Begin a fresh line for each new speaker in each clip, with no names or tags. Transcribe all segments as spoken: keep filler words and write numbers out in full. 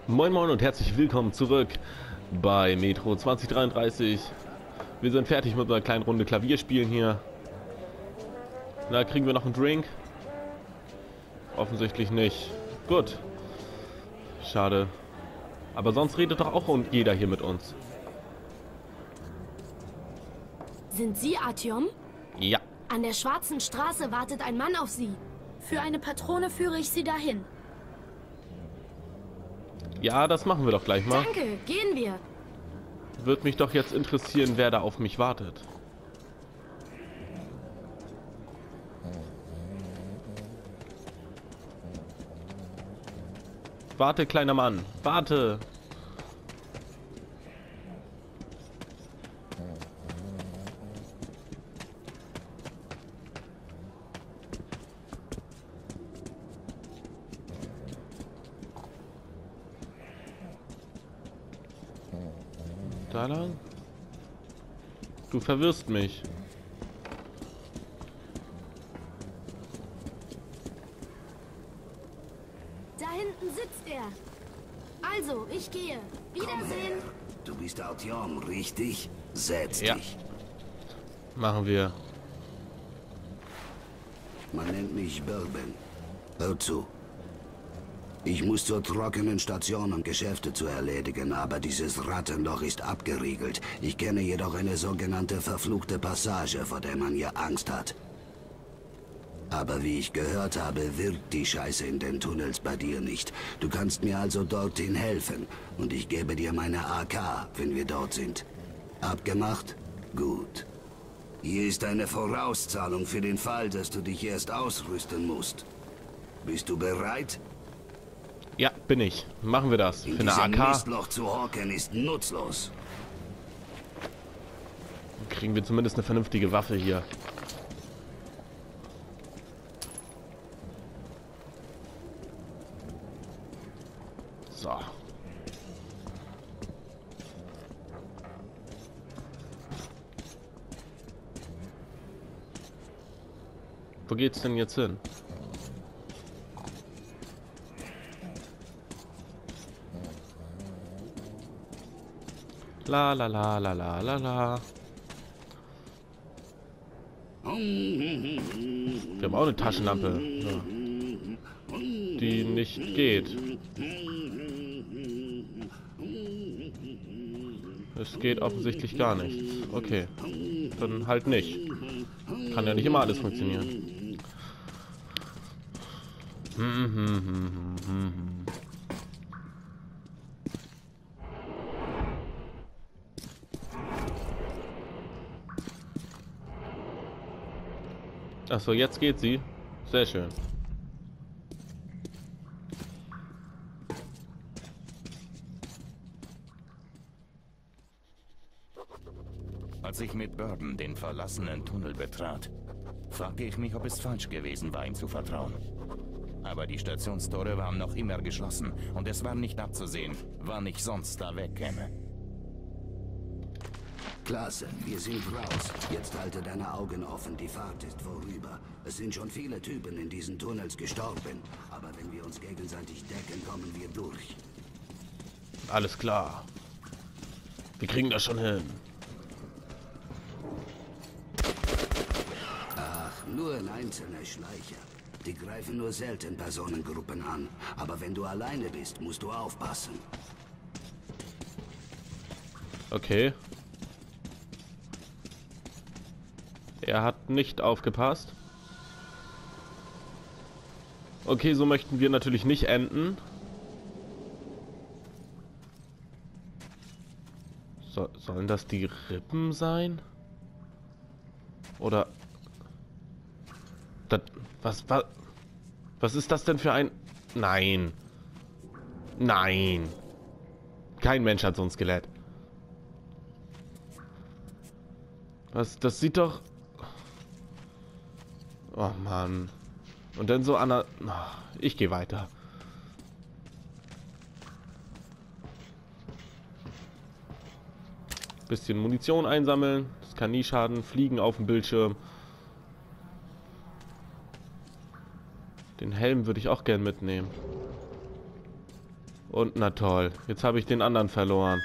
Moin Moin und herzlich willkommen zurück bei Metro zwanzig dreiunddreißig. Wir sind fertig mit einer kleinen Runde Klavierspielen hier. Na, kriegen wir noch einen Drink? Offensichtlich nicht. Gut. Schade. Aber sonst redet doch auch jeder hier mit uns.
Sind Sie Artyom?
Ja.
An der Schwarzen Straße wartet ein Mann auf Sie. Für eine Patrone führe ich Sie dahin.
Ja, das machen wir doch gleich mal.
Danke, gehen wir.
Würde mich doch jetzt interessieren, wer da auf mich wartet. Warte, kleiner Mann. Warte. Da lang? Du verwirrst mich.
Da hinten sitzt er. Also, ich gehe. Wiedersehen.
Du bist Artyom, richtig? Setz
Ja.
dich.
Machen wir.
Man nennt mich Bourbon. Hör zu. Ich muss zur trockenen Station, um Geschäfte zu erledigen, aber dieses Rattenloch ist abgeriegelt. Ich kenne jedoch eine sogenannte verfluchte Passage, vor der man hier Angst hat. Aber wie ich gehört habe, wirkt die Scheiße in den Tunnels bei dir nicht. Du kannst mir also dorthin helfen und ich gebe dir meine A K, wenn wir dort sind. Abgemacht? Gut. Hier ist eine Vorauszahlung für den Fall, dass du dich erst ausrüsten musst. Bist du bereit?
Ja, bin ich. Machen wir das.
In
Für eine A
diesem
K
Mistloch zu hocken ist nutzlos.
kriegen wir zumindest eine vernünftige Waffe hier. So. Wo geht's denn jetzt hin? La la la la la la la. Wir haben auch eine Taschenlampe, ja, die nicht geht. Es geht offensichtlich gar nicht. Okay, dann halt nicht. Kann ja nicht immer alles funktionieren. Hm, hm, hm, hm, hm, hm. Achso, jetzt geht sie. Sehr schön.
Als ich mit Bourbon den verlassenen Tunnel betrat, fragte ich mich, ob es falsch gewesen war, ihm zu vertrauen. Aber die Stationstore waren noch immer geschlossen und es war nicht abzusehen, wann ich sonst da wegkäme.
Klasse, wir sind raus. Jetzt halte deine Augen offen, die Fahrt ist vorüber. Es sind schon viele Typen in diesen Tunnels gestorben, aber wenn wir uns gegenseitig decken, kommen wir durch.
Alles klar. Wir kriegen das schon hin.
Ach, nur ein einzelner Schleicher. Die greifen nur selten Personengruppen an, aber wenn du alleine bist, musst du aufpassen.
Okay. Er hat nicht aufgepasst. Okay, so möchten wir natürlich nicht enden. So, sollen das die Rippen sein? Oder... Das, was, was, was ist das denn für ein... Nein. Nein. Kein Mensch hat so ein Skelett. Was, das sieht doch... Oh Mann. Und dann so an der... Ich gehe weiter. Bisschen Munition einsammeln. Das kann nie schaden. Fliegen auf dem Bildschirm. Den Helm würde ich auch gern mitnehmen. Und na toll, jetzt habe ich den anderen verloren.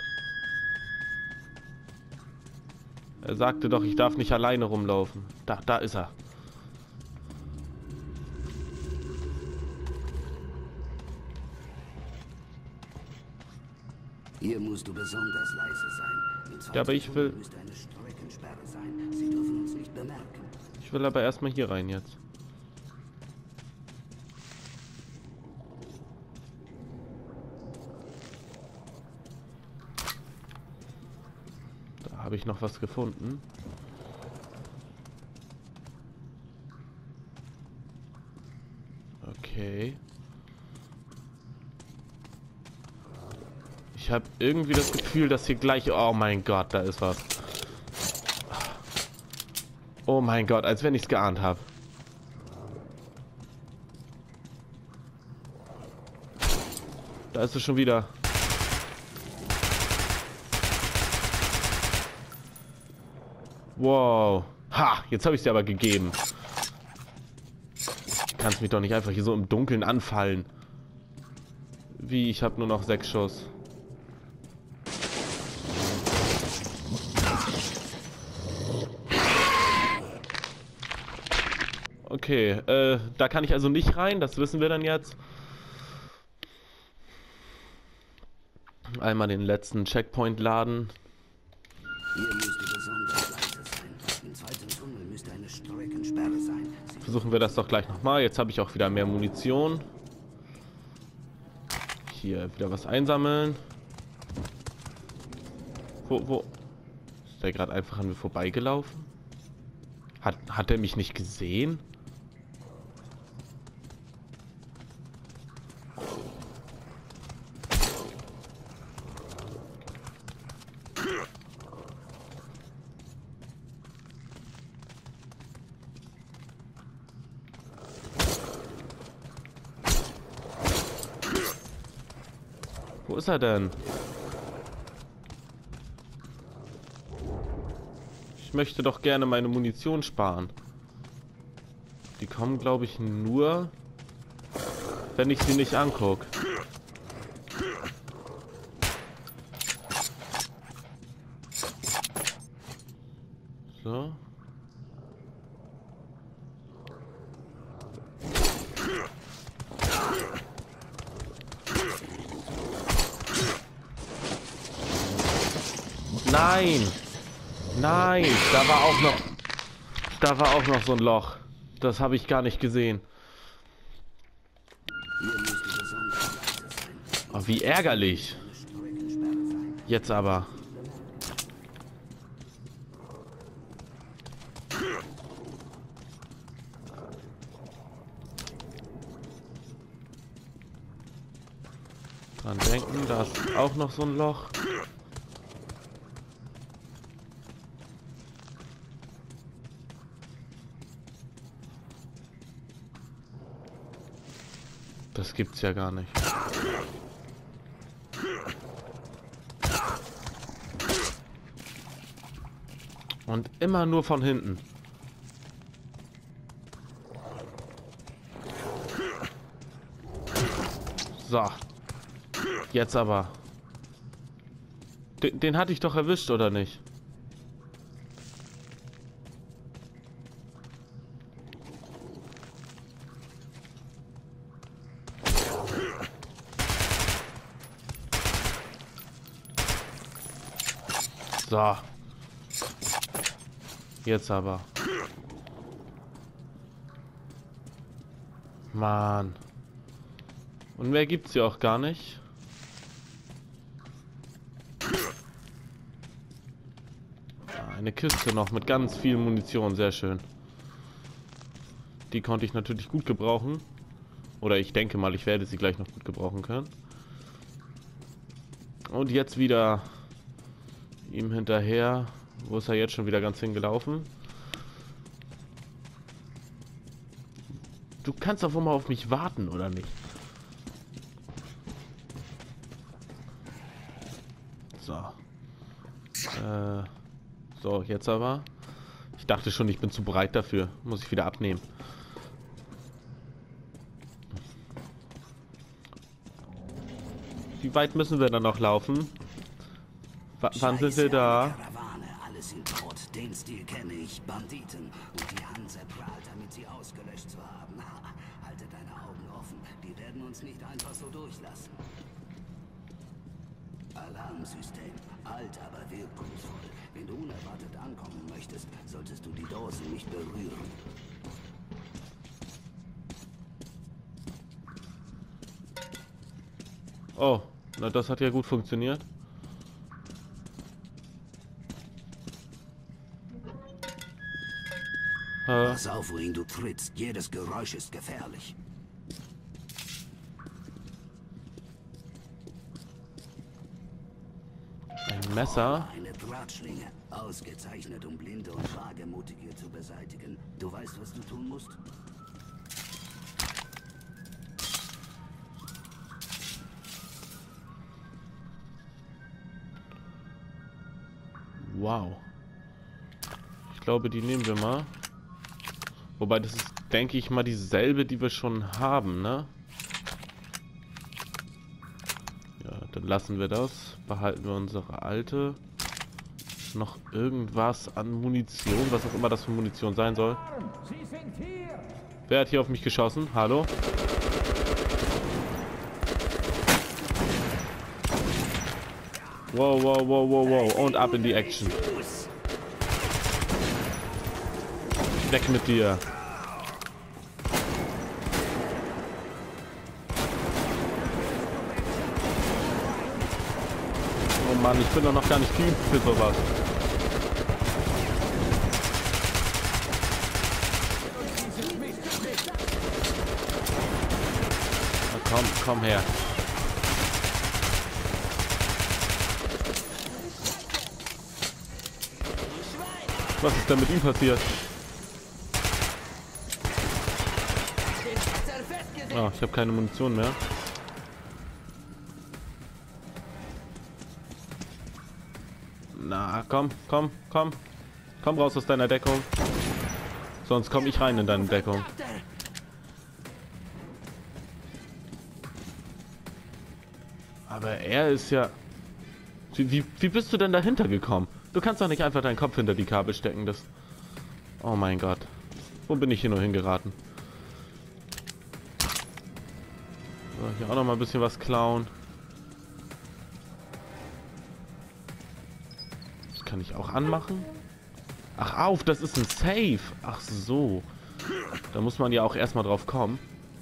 Er sagte doch, ich darf nicht alleine rumlaufen. Da, da ist er.
Hier musst du besonders leise sein. Im
Ja, aber ich will...
müsste eine Streckensperre sein. Sie dürfen uns nicht bemerken.
Ich will aber erstmal hier rein jetzt. Da habe ich noch was gefunden. Okay. Ich habe irgendwie das Gefühl, dass hier gleich... Oh mein Gott, da ist was. Oh mein Gott, als wenn ich es geahnt habe. Da ist es schon wieder. Wow. Ha, jetzt habe ich es dir aber gegeben. Du kannst mich doch nicht einfach hier so im Dunkeln anfallen. Wie, ich habe nur noch sechs Schuss. Okay, äh, da kann ich also nicht rein, das wissen wir dann jetzt. Einmal den letzten Checkpoint laden.
Hier müsste besonders leise sein. Im zweiten Tunnel müsste eine Streckensperre sein. Sie
Versuchen wir das doch gleich nochmal. Jetzt habe ich auch wieder mehr Munition. Hier wieder was einsammeln. Wo, wo? Ist der gerade einfach an mir vorbeigelaufen? Hat, hat er mich nicht gesehen? Wo ist er denn? Ich möchte doch gerne meine Munition sparen. Die kommen, glaube ich, nur, wenn ich sie nicht angucke. So. Nein! Nein! Da war auch noch... Da war auch noch so ein Loch. Das habe ich gar nicht gesehen.
Hier müsste besonders leise sein.
Oh, wie ärgerlich.
Eine Streckensperre sein.
Jetzt aber. Dran denken, da ist auch noch so ein Loch. Das gibt's ja gar nicht. Und immer nur von hinten. So. Jetzt aber. Den, den hatte ich doch erwischt, oder nicht? So. Jetzt aber. Mann. Und mehr gibt's hier auch gar nicht. Eine Kiste noch mit ganz viel Munition, sehr schön. Die konnte ich natürlich gut gebrauchen. Oder ich denke mal, ich werde sie gleich noch gut gebrauchen können. Und jetzt wieder ihm hinterher. Wo ist er jetzt schon wieder ganz hingelaufen? Du kannst doch wohl mal auf mich warten, oder nicht? So. Äh, so, jetzt aber. Ich dachte schon, ich bin zu breit dafür. Muss ich wieder abnehmen. wie weit müssen wir dann noch laufen? W wann sind wir da?
Karawane, alle sind tot. Den Stil kenne ich. Banditen. Und die Hanse prahlt, damit sie ausgelöscht zu haben. Halte deine Augen offen. Die werden uns nicht einfach so durchlassen. Alarmsystem. Alt, aber wirkungsvoll. Wenn du unerwartet ankommen möchtest, solltest du die Dosen nicht berühren.
Oh, na das hat ja gut funktioniert. Äh,
Pass auf, wohin du trittst. Jedes Geräusch ist gefährlich.
ein Messer.
Eine Drahtschlinge. Ausgezeichnet, um Blinde und Wagemutige zu beseitigen. Du weißt, was du tun musst?
Wow. Ich glaube, die nehmen wir mal. Wobei, das ist, denke ich mal, dieselbe, die wir schon haben, ne? Ja, dann lassen wir das. Behalten wir unsere alte. Noch irgendwas an Munition, was auch immer das für Munition sein soll. Wer hat hier auf mich geschossen? Hallo? Wow, wow, wow, wow, wow. Und ab in die Action. Weg mit dir. Oh Mann, ich bin doch noch gar nicht geübt für sowas. Na komm, komm her. Was ist denn mit ihm passiert? Oh, ich habe keine Munition mehr. Na, komm, komm, komm. Komm raus aus deiner Deckung. Sonst komme ich rein in deine Deckung. Aber er ist ja... Wie, wie, wie bist du denn dahinter gekommen? Du kannst doch nicht einfach deinen Kopf hinter die Kabel stecken. Das... Oh mein Gott. Wo bin ich hier nur hingeraten? So, hier auch noch mal ein bisschen was klauen. Das kann ich auch anmachen. Ach auf, das ist ein Safe. Ach so. Da muss man ja auch erstmal drauf kommen.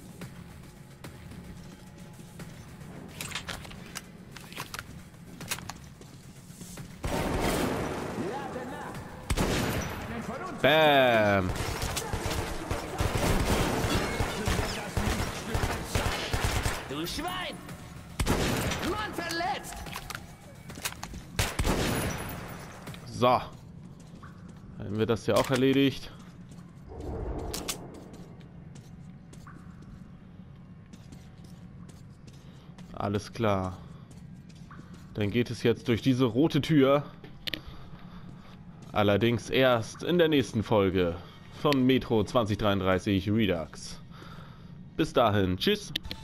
Bam.
Du Schwein! Mann verletzt!
So. Haben wir das ja auch erledigt. Alles klar. Dann geht es jetzt durch diese rote Tür. Allerdings erst in der nächsten Folge von Metro zwanzig dreiunddreißig Redux. Bis dahin, tschüss.